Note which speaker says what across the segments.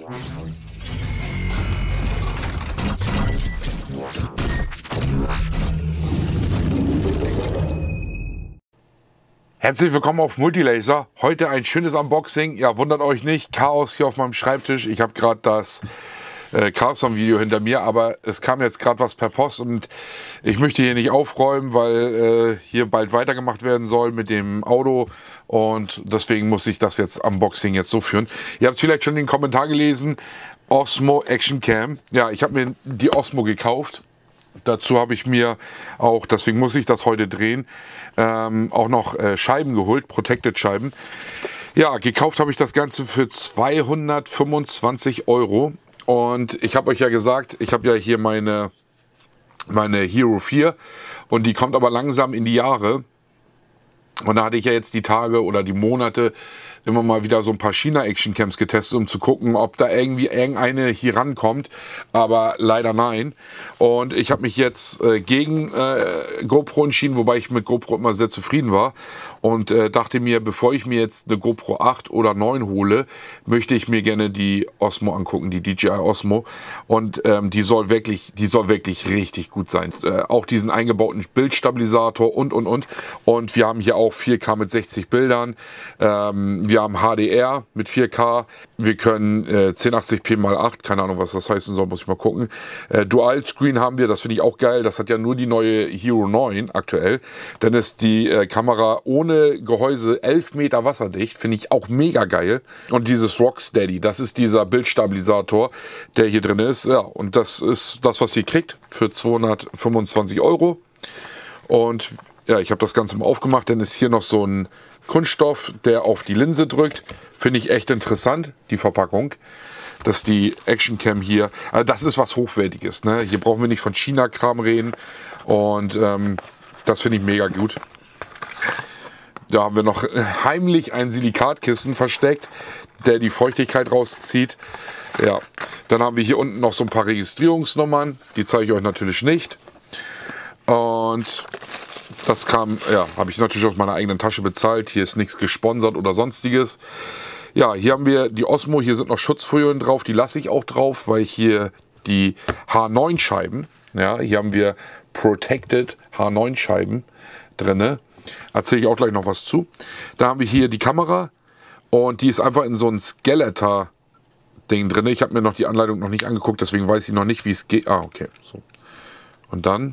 Speaker 1: Herzlich willkommen auf Multilaser. Heute ein schönes Unboxing. Ja, wundert euch nicht, Chaos hier auf meinem Schreibtisch. Ich habe gerade das Carlson-Video hinter mir, aber es kam jetzt gerade was per Post und ich möchte hier nicht aufräumen, weil hier bald weitergemacht werden soll mit dem Auto und deswegen muss ich das jetzt Unboxing jetzt so führen. Ihr habt es vielleicht schon den Kommentar gelesen, Osmo Action Cam. Ja, ich habe mir die Osmo gekauft. Dazu habe ich mir auch, deswegen muss ich das heute drehen, auch noch Scheiben geholt, Protected Scheiben. Ja, gekauft habe ich das Ganze für 225 € und ich habe euch ja gesagt, ich habe ja hier meine Hero 4 und die kommt aber langsam in die Jahre. Und da hatte ich ja jetzt die Tage oder die Monate immer mal wieder so ein paar China-Action-Cams getestet, um zu gucken, ob da irgendwie irgendeine hier rankommt. Aber leider nein. Und ich habe mich jetzt gegen GoPro entschieden, wobei ich mit GoPro immer sehr zufrieden war. Und dachte mir, bevor ich mir jetzt eine GoPro 8 oder 9 hole, möchte ich mir gerne die Osmo angucken, die DJI Osmo. Und die soll wirklich richtig gut sein. Auch diesen eingebauten Bildstabilisator und. Und wir haben hier auch 4K mit 60 Bildern. Wir haben HDR mit 4K. Wir können 1080p x 8, keine Ahnung, was das heißen soll, muss ich mal gucken. Dual Screen haben wir, das finde ich auch geil. Das hat ja nur die neue Hero 9 aktuell. Dann ist die Kamera ohne Gehäuse 11 Meter wasserdicht, finde ich auch mega geil. Und dieses Rocksteady, das ist dieser Bildstabilisator, der hier drin ist. Ja, und das ist das, was ihr kriegt für 225 €. Und ja, ich habe das Ganze mal aufgemacht, dann ist hier noch so ein Kunststoff, der auf die Linse drückt. Finde ich echt interessant, die Verpackung. Dass die Action Cam hier, also das ist was Hochwertiges, ne? Hier brauchen wir nicht von China-Kram reden. Und das finde ich mega gut. Da haben wir noch heimlich ein Silikatkissen versteckt, der die Feuchtigkeit rauszieht. Ja, dann haben wir hier unten noch so ein paar Registrierungsnummern. Die zeige ich euch natürlich nicht. Und das kam, ja, habe ich natürlich aus meiner eigenen Tasche bezahlt. Hier ist nichts gesponsert oder sonstiges. Ja, hier haben wir die Osmo. Hier sind noch Schutzfolien drauf. Die lasse ich auch drauf, weil hier die H9 Scheiben, ja, hier haben wir Protected H9 Scheiben drinne. Erzähle ich auch gleich noch was zu. Da haben wir hier die Kamera und die ist einfach in so ein Skeletor-Ding drin. Ich habe mir noch die Anleitung noch nicht angeguckt, deswegen weiß ich noch nicht, wie es geht. Ah, okay. So. Und dann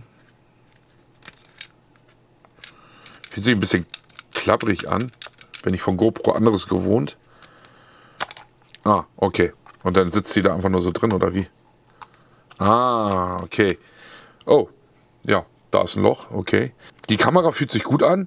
Speaker 1: fühlt sich ein bisschen klapprig an. Bin ich von GoPro anderes gewohnt. Ah, okay. Und dann sitzt sie da einfach nur so drin, oder wie? Ah, okay. Oh, ja, da ist ein Loch, okay. Die Kamera fühlt sich gut an.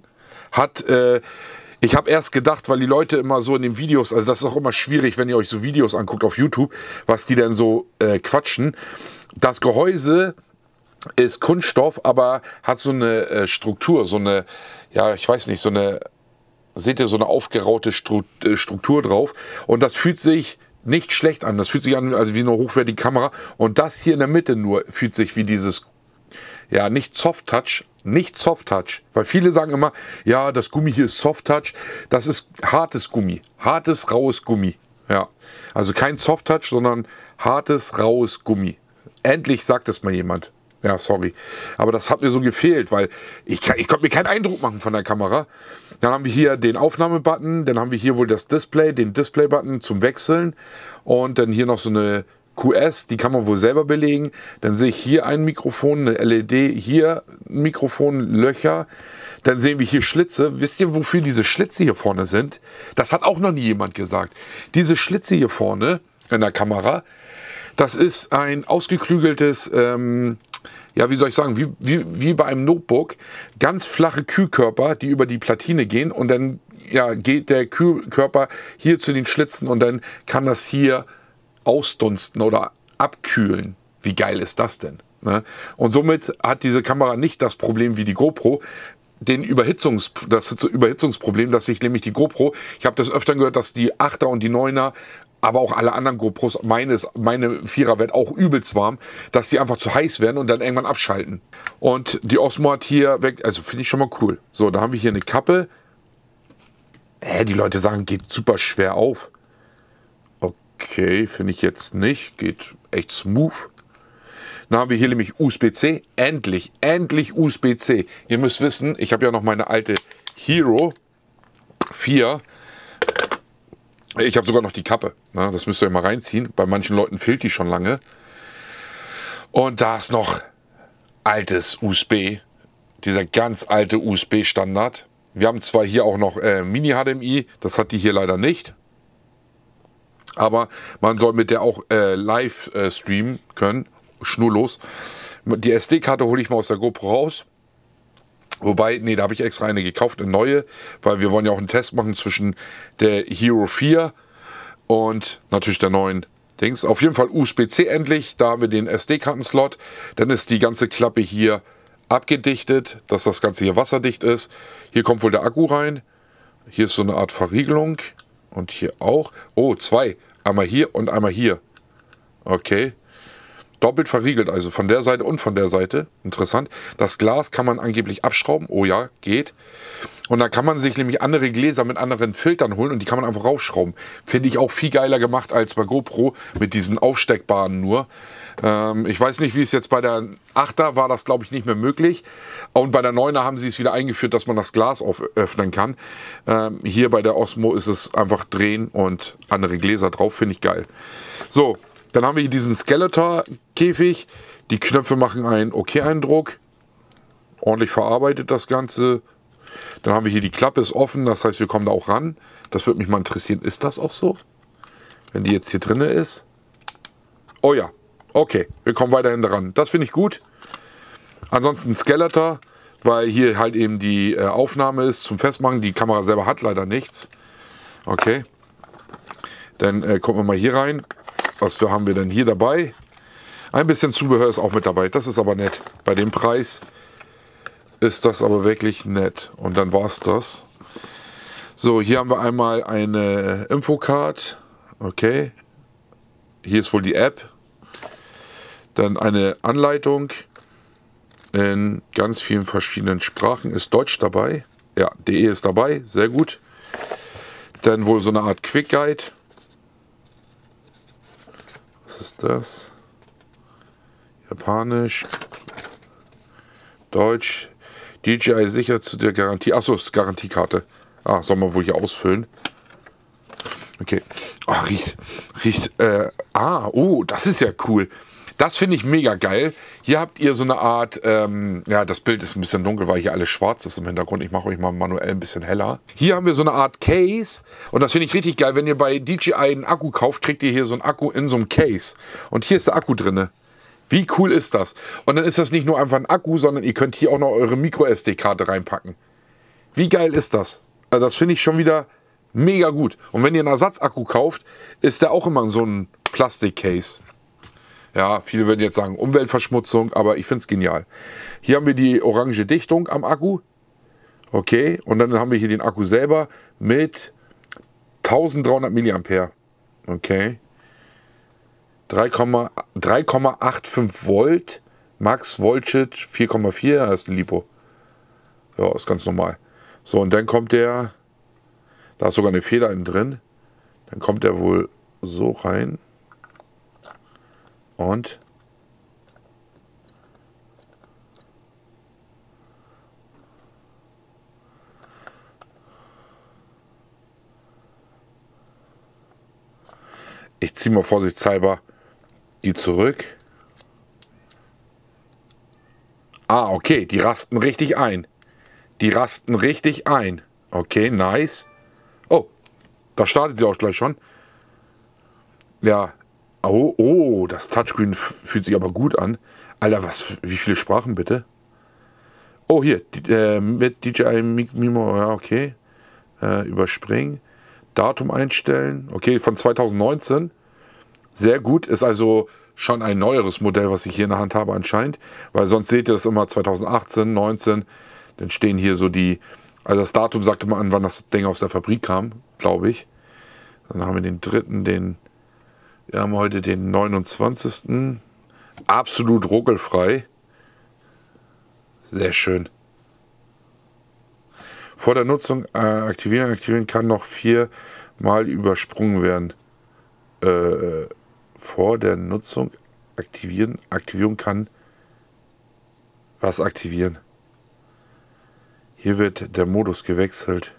Speaker 1: Ich habe erst gedacht, weil die Leute immer so in den Videos, also das ist auch immer schwierig, wenn ihr euch so Videos anguckt auf YouTube, was die denn so quatschen. Das Gehäuse ist Kunststoff, aber hat so eine Struktur, so eine, ja, ich weiß nicht, so eine, seht ihr, so eine aufgeraute Struktur drauf. Und das fühlt sich nicht schlecht an. Das fühlt sich an, also wie eine hochwertige Kamera. Und das hier in der Mitte nur fühlt sich wie dieses, ja, nicht Soft Touch, weil viele sagen immer, ja, das Gummi hier ist Soft Touch. Das ist hartes Gummi, hartes, raues Gummi. Ja, also kein Soft Touch, sondern hartes, raues Gummi. Endlich sagt es mal jemand. Ja, sorry. Aber das hat mir so gefehlt, weil ich konnte mir keinen Eindruck machen von der Kamera. Dann haben wir hier den Aufnahmebutton, dann haben wir hier wohl das Display, den Display-Button zum Wechseln und dann hier noch so eine QS, die kann man wohl selber belegen. Dann sehe ich hier ein Mikrofon, eine LED, hier ein Mikrofon, Löcher. Dann sehen wir hier Schlitze. Wisst ihr, wofür diese Schlitze hier vorne sind? Das hat auch noch nie jemand gesagt. Diese Schlitze hier vorne in der Kamera, das ist ein ausgeklügeltes, ja, wie soll ich sagen, wie bei einem Notebook, ganz flache Kühlkörper, die über die Platine gehen und dann ja, geht der Kühlkörper hier zu den Schlitzen und dann kann das hier ausdunsten oder abkühlen. Wie geil ist das denn? Ne? Und somit hat diese Kamera nicht das Problem wie die GoPro, das Überhitzungsproblem, dass sich nämlich die GoPro, ich habe das öfter gehört, dass die 8er und die 9er, aber auch alle anderen GoPros, meine 4er wird auch übelst warm, dass die einfach zu heiß werden und dann irgendwann abschalten. Und die Osmo hat hier weg, also finde ich schon mal cool. So, da haben wir hier eine Kappe. Die Leute sagen, geht super schwer auf. Okay, finde ich jetzt nicht. Geht echt smooth. Dann haben wir hier nämlich USB-C. Endlich USB-C. Ihr müsst wissen, ich habe ja noch meine alte Hero 4. Ich habe sogar noch die Kappe. Ne? Das müsst ihr mal reinziehen. Bei manchen Leuten fehlt die schon lange. Und da ist noch altes USB. Dieser ganz alte USB-Standard. Wir haben zwar hier auch noch Mini-HDMI. Das hat die hier leider nicht. Aber man soll mit der auch live streamen können. Schnurlos. Die SD-Karte hole ich mal aus der GoPro raus. Wobei, nee, da habe ich extra eine gekauft, eine neue, weil wir wollen ja auch einen Test machen zwischen der Hero 4 und natürlich der neuen Dings. Auf jeden Fall USB-C endlich, da haben wir den SD-Karten-Slot. Dann ist die ganze Klappe hier abgedichtet, dass das Ganze hier wasserdicht ist. Hier kommt wohl der Akku rein. Hier ist so eine Art Verriegelung und hier auch. Oh, zwei. Einmal hier und einmal hier. Okay. Doppelt verriegelt, also von der Seite und von der Seite. Interessant. Das Glas kann man angeblich abschrauben. Oh ja, geht. Und da kann man sich nämlich andere Gläser mit anderen Filtern holen und die kann man einfach rausschrauben. Finde ich auch viel geiler gemacht als bei GoPro mit diesen aufsteckbaren nur. Ich weiß nicht, wie es jetzt bei der 8er war, das glaube ich nicht mehr möglich. Und bei der 9er haben sie es wieder eingeführt, dass man das Glas öffnen kann. Hier bei der Osmo ist es einfach drehen und andere Gläser drauf. Finde ich geil. So. Dann haben wir hier diesen Skeletor-Käfig. Die Knöpfe machen einen OK-Eindruck. Ordentlich verarbeitet das Ganze. Dann haben wir hier die Klappe, ist offen. Das heißt, wir kommen da auch ran. Das würde mich mal interessieren. Ist das auch so? Wenn die jetzt hier drin ist. Oh ja. Okay, wir kommen weiterhin dran. Das finde ich gut. Ansonsten Skeletor, weil hier halt eben die Aufnahme ist zum Festmachen. Die Kamera selber hat leider nichts. Okay. Dann gucken wir mal hier rein. Was haben wir denn hier dabei? Ein bisschen Zubehör ist auch mit dabei. Das ist aber nett. Bei dem Preis ist das aber wirklich nett. Und dann war es das. So, hier haben wir einmal eine Infocard. Okay. Hier ist wohl die App. Dann eine Anleitung in ganz vielen verschiedenen Sprachen. Ist Deutsch dabei? Ja, DE ist dabei. Sehr gut. Dann wohl so eine Art Quick Guide. Was ist das? Japanisch, Deutsch, DJI sicher zu der Garantie. Achso, ist Garantiekarte. Ah, soll man wohl hier ausfüllen. Okay. Oh, riecht. Oh, das ist ja cool. Das finde ich mega geil. Hier habt ihr so eine Art, ja, das Bild ist ein bisschen dunkel, weil hier alles schwarz ist im Hintergrund. Ich mache euch mal manuell ein bisschen heller. Hier haben wir so eine Art Case und das finde ich richtig geil. Wenn ihr bei DJI einen Akku kauft, kriegt ihr hier so einen Akku in so einem Case. Und hier ist der Akku drin. Wie cool ist das? Und dann ist das nicht nur einfach ein Akku, sondern ihr könnt hier auch noch eure Micro-SD-Karte reinpacken. Wie geil ist das? Also das finde ich schon wieder mega gut. Und wenn ihr einen Ersatzakku kauft, ist der auch immer in so einem Plastik-Case. Ja, viele würden jetzt sagen Umweltverschmutzung, aber ich finde es genial. Hier haben wir die orange Dichtung am Akku. Okay, und dann haben wir hier den Akku selber mit 1300 mAh. Okay. 3,85 Volt, Max Voltage 4,4, das ist ein Lipo. Ja, ist ganz normal. So, und dann kommt der, da ist sogar eine Feder innen drin. Dann kommt der wohl so rein. Und ich ziehe mal vorsichtshalber die zurück. Ah, okay, die rasten richtig ein. Die rasten richtig ein. Okay, nice. Oh, da startet sie auch gleich schon. Ja. Oh, das Touchscreen fühlt sich aber gut an. Alter, wie viele Sprachen bitte? Oh, hier, mit DJI Mimo, ja, okay. Überspringen. Datum einstellen. Okay, von 2019. Sehr gut, ist also schon ein neueres Modell, was ich hier in der Hand habe anscheinend. Weil sonst seht ihr das immer 2018, 19. Dann stehen hier so die, also das Datum sagt immer an, wann das Ding aus der Fabrik kam, glaube ich. Dann haben wir den dritten, wir haben heute den 29. Absolut ruckelfrei. Sehr schön. Vor der Nutzung aktivieren kann noch 4-mal übersprungen werden. vor der Nutzung aktivieren. Aktivierung kann was aktivieren. Hier wird der Modus gewechselt.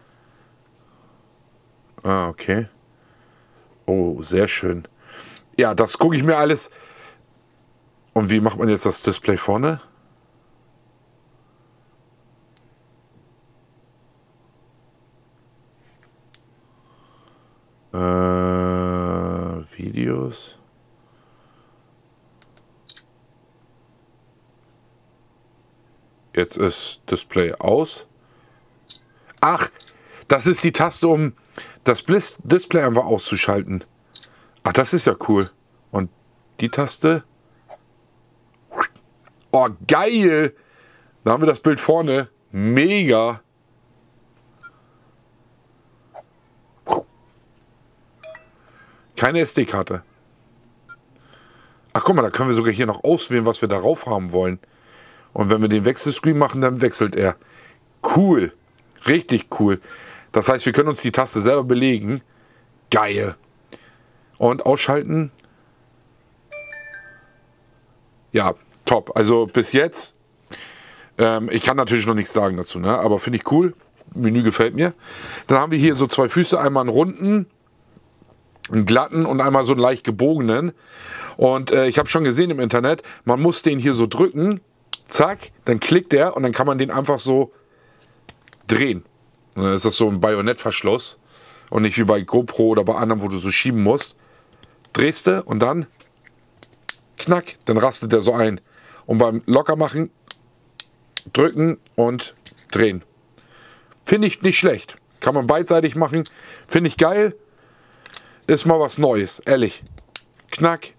Speaker 1: Ah, okay. Oh, sehr schön. Ja, das gucke ich mir alles. Und wie macht man jetzt das Display vorne? Videos. Jetzt ist Display aus. Ach, das ist die Taste, um das Display einfach auszuschalten. Ach, das ist ja cool. Und die Taste. Oh, geil! Da haben wir das Bild vorne. Mega! Keine SD-Karte. Ach, guck mal, da können wir sogar hier noch auswählen, was wir darauf haben wollen. Und wenn wir den Wechselscreen machen, dann wechselt er. Cool. Richtig cool. Das heißt, wir können uns die Taste selber belegen. Geil. Und ausschalten. Ja, top. Also bis jetzt. Ich kann natürlich noch nichts sagen dazu, ne? Aber finde ich cool. Menü gefällt mir. Dann haben wir hier so zwei Füße. Einmal einen runden, einen glatten und einmal so einen leicht gebogenen. Und ich habe schon gesehen im Internet, man muss den hier so drücken. Zack, dann klickt er und dann kann man den einfach so drehen. Und dann ist das so ein Bajonettverschluss und nicht wie bei GoPro oder bei anderen, wo du so schieben musst. Drehst du und dann knack, dann rastet der so ein. Und beim Lockermachen drücken und drehen. Finde ich nicht schlecht. Kann man beidseitig machen. Finde ich geil. Ist mal was Neues, ehrlich. Knack.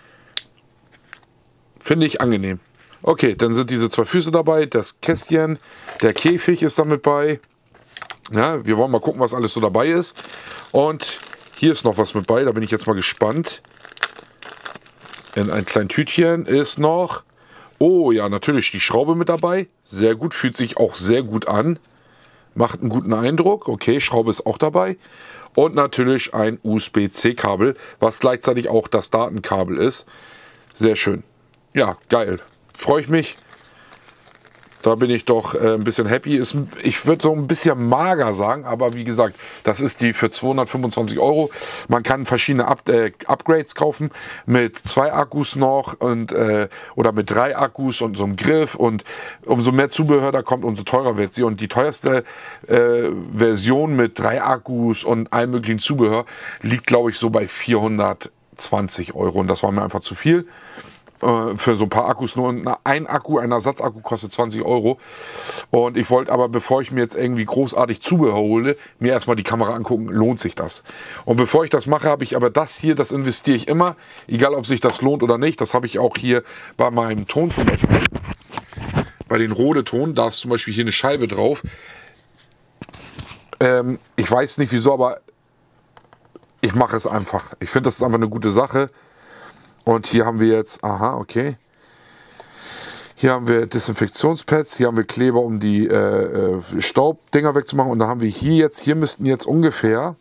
Speaker 1: Finde ich angenehm. Okay, dann sind diese zwei Füße dabei, das Kästchen, der Käfig ist damit bei. Ja, wir wollen mal gucken, was alles so dabei ist. Und hier ist noch was mit bei, da bin ich jetzt mal gespannt. In ein kleines Tütchen ist noch, oh ja, natürlich die Schraube mit dabei. Sehr gut, fühlt sich auch sehr gut an. Macht einen guten Eindruck. Okay, Schraube ist auch dabei. Und natürlich ein USB-C-Kabel, was gleichzeitig auch das Datenkabel ist. Sehr schön. Ja, geil. Freue ich mich. Da bin ich doch ein bisschen happy. Ich würde so ein bisschen mager sagen, aber wie gesagt, das ist die für 225 €. Man kann verschiedene Upgrades kaufen mit 2 Akkus noch und, oder mit 3 Akkus und so einem Griff. Und umso mehr Zubehör da kommt, umso teurer wird sie. Und die teuerste Version mit 3 Akkus und allem möglichen Zubehör liegt, glaube ich, so bei 420 €. Und das war mir einfach zu viel. Für so ein paar Akkus nur. Ein Akku, ein Ersatzakku kostet 20 €. Und ich wollte aber, bevor ich mir jetzt irgendwie großartig Zubehör hole, mir erstmal die Kamera angucken, lohnt sich das. Und bevor ich das mache, habe ich aber das hier, das investiere ich immer, egal ob sich das lohnt oder nicht. Das habe ich auch hier bei meinem Ton zum Beispiel. Bei den Rode-Ton, da ist zum Beispiel hier eine Scheibe drauf. Ich weiß nicht wieso, aber ich mache es einfach. Ich finde, das ist einfach eine gute Sache. Und hier haben wir jetzt, aha, okay. Hier haben wir Desinfektionspads, hier haben wir Kleber, um die Staubdinger wegzumachen. Und da haben wir hier müssten jetzt ungefähr,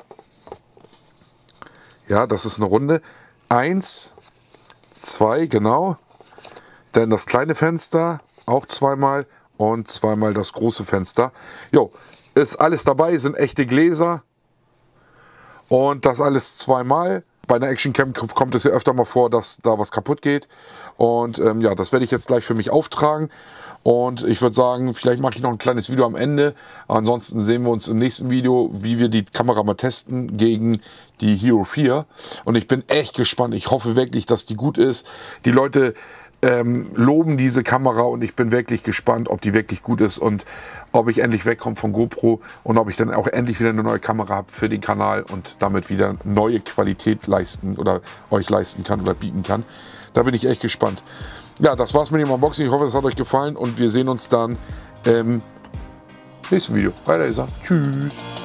Speaker 1: ja, das ist eine Runde, 1, 2, genau. Dann das kleine Fenster, auch zweimal und zweimal das große Fenster. Jo, ist alles dabei, sind echte Gläser. Und das alles zweimal. Bei einer Actioncam kommt es ja öfter mal vor, dass da was kaputt geht. Und ja, das werde ich jetzt gleich für mich auftragen. Und ich würde sagen, vielleicht mache ich noch ein kleines Video am Ende. Ansonsten sehen wir uns im nächsten Video, wie wir die Kamera mal testen gegen die Hero 4. Und ich bin echt gespannt. Ich hoffe wirklich, dass die gut ist. Die Leute loben diese Kamera und ich bin wirklich gespannt, ob die wirklich gut ist und ob ich endlich wegkomme von GoPro und ob ich dann auch endlich wieder eine neue Kamera habe für den Kanal und damit wieder neue Qualität leisten oder euch leisten kann oder bieten kann. Da bin ich echt gespannt. Ja, das war's mit dem Unboxing. Ich hoffe, es hat euch gefallen und wir sehen uns dann im nächsten Video. Bei Laser. Tschüss.